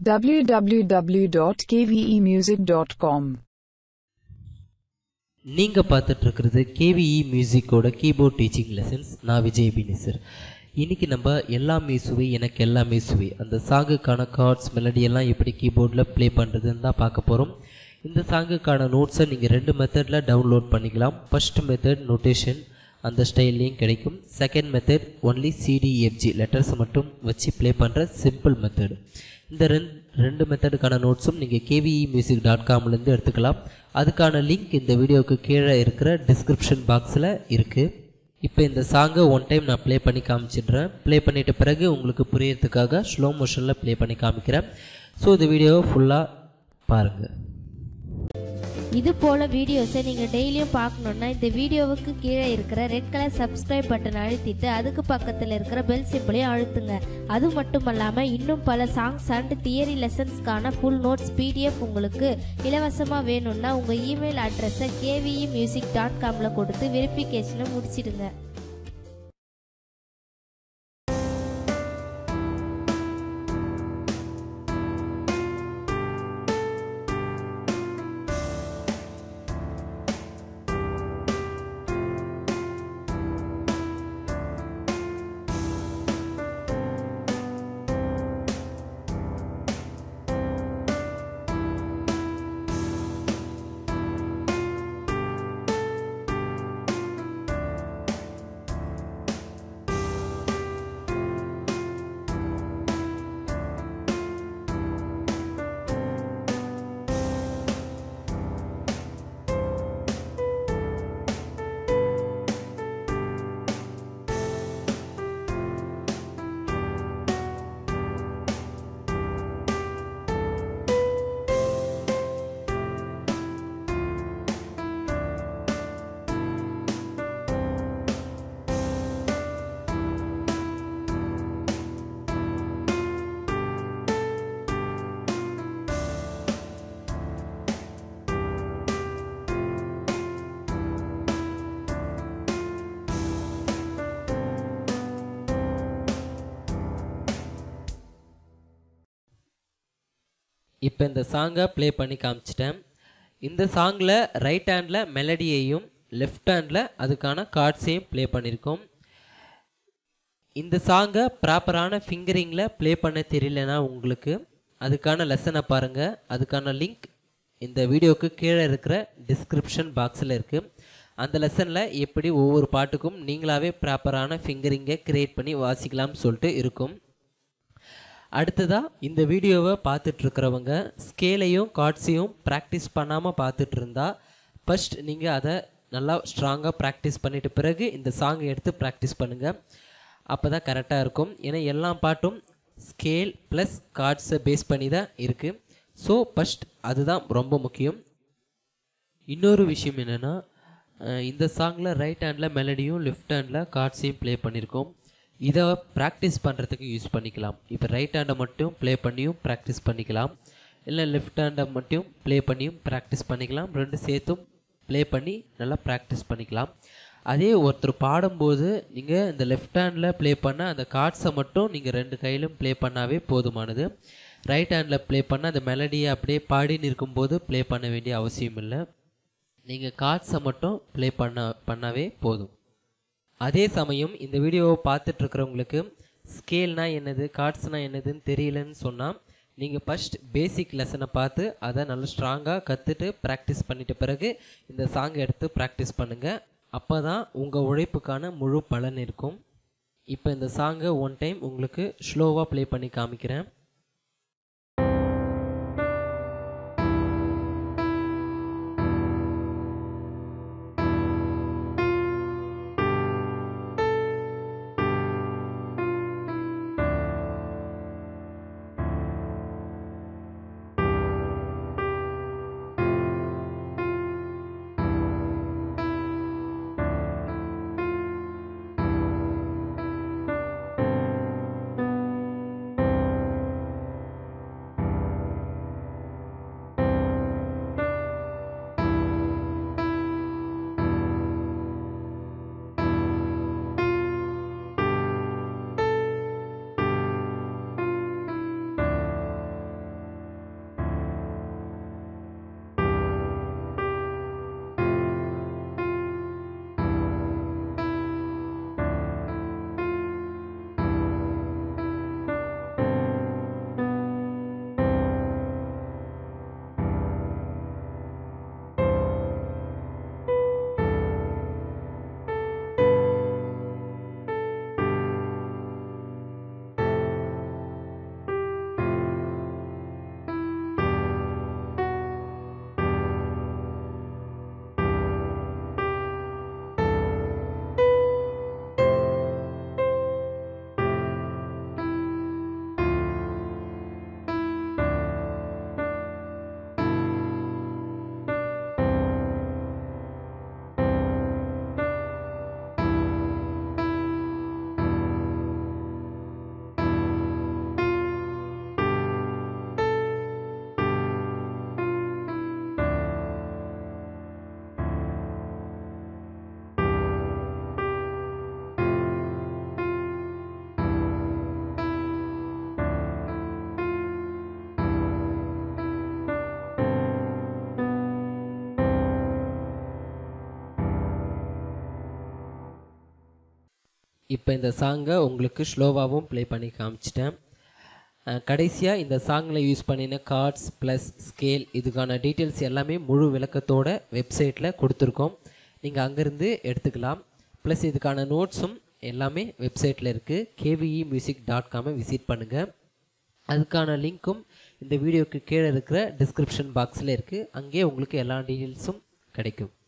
www.kvemusic.com. நீங்க பார்த்துட்டு இருக்கிறது KVE மியூசிக்கோட கீபோர்ட் டீச்சிங் லெசன்ஸ். நான் விஜய் பினிசர். இன்னைக்கு நம்ம எல்லாமே சுவை எனக்கு எல்லாமே சுவை அந்த சாங்குக்கான கார்ட்ஸ் மெலடி எல்லாம் எப்படி கீபோர்டில் ப்ளே பண்ணுறதுன்னு தான் பார்க்க போகிறோம். இந்த சாங்குக்கான நோட்ஸை நீங்கள் 2 மெத்தடில் டவுன்லோட் பண்ணிக்கலாம். ஃபர்ஸ்ட் மெத்தட் நோட்டேஷன் அந்த ஸ்டைல்லையும் கிடைக்கும். Second method only CDFG letters மட்டும் வச்சு ப்ளே பண்ணுற சிம்பிள் மெத்தடு. இந்த ரெண்டு மெத்தடுக்கான நோட்ஸும் நீங்கள் kvemusic.comலேருந்து எடுத்துக்கலாம். அதுக்கான லிங்க் இந்த வீடியோவுக்கு கீழே இருக்கிற டிஸ்கிரிப்ஷன் பாக்ஸில் இருக்குது. இப்போ இந்த சாங்கை ஒன் டைம் நான் ப்ளே பண்ணி காமிச்சிடுறேன். ப்ளே பண்ணிட்ட பிறகு உங்களுக்கு புரியறதுக்காக ஸ்லோ மோஷனில் ப்ளே பண்ணி காமிக்கிறேன். ஸோ இந்த வீடியோவை ஃபுல்லாக பாருங்கள். இது போல் வீடியோஸை நீங்கள் டெய்லியும் பார்க்கணுன்னா இந்த வீடியோவுக்கு கீழே இருக்கிற ரெட் கலர் சப்ஸ்கிரைப் பட்டன் அழுத்திட்டு அதுக்கு பக்கத்தில் இருக்கிற பெல் சிம்பிளையும் அழுத்துங்க. அது மட்டும் இல்லாமல் இன்னும் பல சாங்ஸ் அண்ட் தியரி லெசன்ஸ்க்கான ஃபுல் நோட்ஸ் PDF உங்களுக்கு இலவசமாக வேணும்னா உங்கள் இமெயில் அட்ரஸை kvemusic.comல கொடுத்து வெரிஃபிகேஷனை முடிச்சிடுங்க. இப்போ இந்த சாங்கை ப்ளே பண்ணி காமிச்சிட்டேன். இந்த சாங்கில் ரைட் ஹேண்டில் மெலடியையும் லெஃப்ட் ஹேண்டில் அதுக்கான கார்ட்ஸையும் ப்ளே பண்ணியிருக்கோம். இந்த சாங்கை ப்ராப்பரான ஃபிங்கரிங்கில் ப்ளே பண்ண தெரியலனா உங்களுக்கு அதுக்கான லெசனை பாருங்கள். அதுக்கான லிங்க் இந்த வீடியோவுக்கு கீழே இருக்கிற டிஸ்கிரிப்ஷன் பாக்ஸில் இருக்குது. அந்த லெசனில் எப்படி ஒவ்வொரு பாட்டுக்கும் நீங்களாகவே ப்ராப்பரான ஃபிங்கரிங்கை க்ரியேட் பண்ணி வாசிக்கலாம்னு சொல்லிட்டு இருக்கும். அடுத்ததாக இந்த வீடியோவை பார்த்துட்ருக்கிறவங்க ஸ்கேலையும் கார்ட்ஸையும் ப்ராக்டிஸ் பண்ணாமல் பார்த்துட்டு இருந்தா ஃபஸ்ட் நீங்கள் அதை நல்லா ஸ்ட்ராங்காக ப்ராக்டிஸ் பண்ணிவிட்டு பிறகு இந்த சாங்கை எடுத்து ப்ராக்டிஸ் பண்ணுங்கள். அப்போ தான் கரெக்டாக இருக்கும். ஏன்னா எல்லா பாட்டும் ஸ்கேல் ப்ளஸ் கார்ட்ஸை பேஸ் பண்ணி தான் இருக்குது. ஸோ ஃபஸ்ட் அதுதான் ரொம்ப முக்கியம். இன்னொரு விஷயம் என்னென்னா இந்த சாங்கில் ரைட் ஹேண்டில் மெலடியும் லெஃப்ட் ஹேண்டில் கார்ட்ஸையும் ப்ளே பண்ணியிருக்கோம். இதை ப்ராக்டிஸ் பண்ணுறதுக்கு யூஸ் பண்ணிக்கலாம். இப்போ ரைட் ஹேண்டை மட்டும் ப்ளே பண்ணியும் ப்ராக்டிஸ் பண்ணிக்கலாம், இல்லை லெஃப்ட் ஹேண்டை மட்டும் ப்ளே பண்ணியும் ப்ராக்டிஸ் பண்ணிக்கலாம். ரெண்டு சேர்த்தும் ப்ளே பண்ணி நல்லா ப்ராக்டிஸ் பண்ணிக்கலாம். அதே ஒருத்தர் பாடும்போது நீங்கள் இந்த லெஃப்ட் ஹேண்டில் ப்ளே பண்ண அந்த கார்ட்ஸை மட்டும் நீங்கள் 2 கையிலும் ப்ளே பண்ணாவே போதுமானது. ரைட் ஹேண்டில் ப்ளே பண்ண அந்த மெலடியை அப்படியே பாடின்னு இருக்கும்போது ப்ளே பண்ண வேண்டிய அவசியம் இல்லை. நீங்கள் கார்ட்ஸை மட்டும் ப்ளே பண்ணாவே போதும். அதே சமயம் இந்த வீடியோவை பார்த்துட்ருக்கிறவங்களுக்கு ஸ்கேல்னால் என்னது கார்ட்ஸ்னால் என்னதுன்னு தெரியலன்னு சொன்னால் நீங்கள் ஃபஸ்ட் பேசிக் லெசனை பார்த்து அதை நல்லா ஸ்ட்ராங்காக கற்றுட்டு ப்ராக்டிஸ் பண்ணிட்ட பிறகு இந்த சாங்கை எடுத்து ப்ராக்டிஸ் பண்ணுங்கள். அப்போ தான் உங்கள் உழைப்புக்கான முழு பலன் இருக்கும். இப்போ இந்த சாங்கை ஒன் டைம் உங்களுக்கு ஸ்லோவாக ப்ளே பண்ணி காமிக்கிறேன். இப்போ இந்த சாங்கை உங்களுக்கு ஸ்லோவாகவும் ப்ளே பண்ணி காமிச்சிட்டேன். கடைசியாக இந்த சாங்கில் யூஸ் பண்ணின கார்ட்ஸ் ப்ளஸ் ஸ்கேல் இதுக்கான டீட்டெயில்ஸ் எல்லாமே முழு விளக்கத்தோட வெப்சைட்டில் கொடுத்துருக்கோம். நீங்கள் அங்கேருந்து எடுத்துக்கலாம். ப்ளஸ் இதுக்கான நோட்ஸும் எல்லாமே வெப்சைட்டில் இருக்குது. kvemusic.com விசிட் பண்ணுங்கள். அதுக்கான லிங்க்கும் இந்த வீடியோக்கு கீழே இருக்கிற டிஸ்கிரிப்ஷன் பாக்ஸில் இருக்குது. அங்கேயே உங்களுக்கு எல்லா டீட்டெயில்ஸும் கிடைக்கும்.